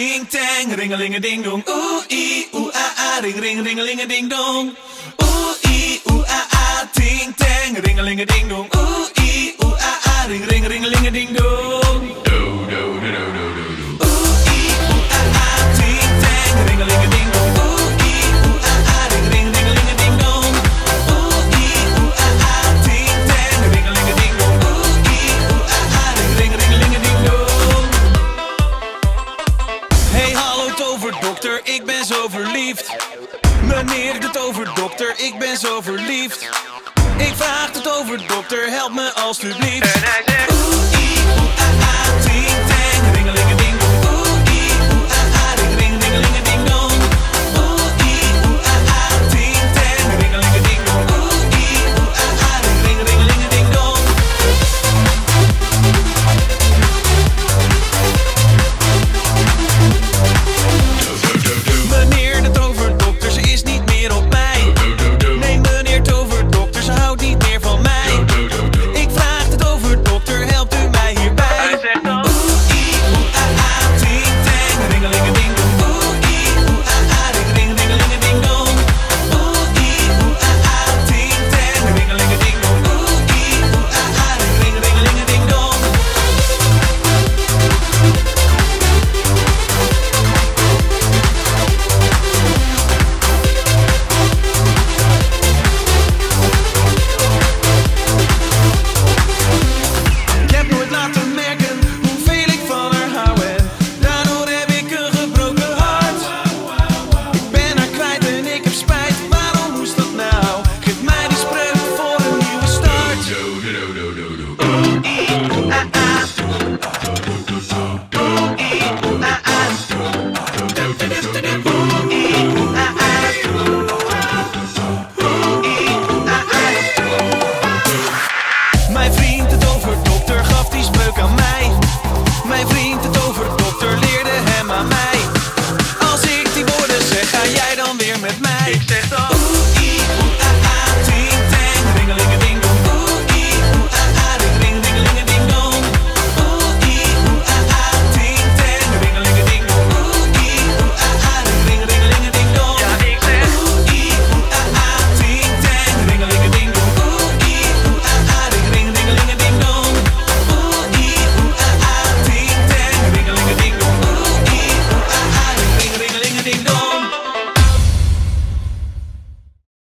ting tang, ringelinge dong. Oeh i oeh ring ringelinge ding dong. Oeh i oeh ting tang, ringelinge ding dong. Oeh i oeh ring ringelinge ding dong. Do do do do do do. Oeh i oeh ting tang, ringelinge ding dong. Oeh i oeh ring ringelinge ding dong. Oeh i oeh ting tang, ringelinge ding dong. Oeh i oeh ring ringelinge ding dong. Hey hallo toverdokter, ik ben zo verliefd. Meneer de toverdokter, ik ben zo verliefd. Ik vraag de toverdokter, help me alstublieft. En hij zegt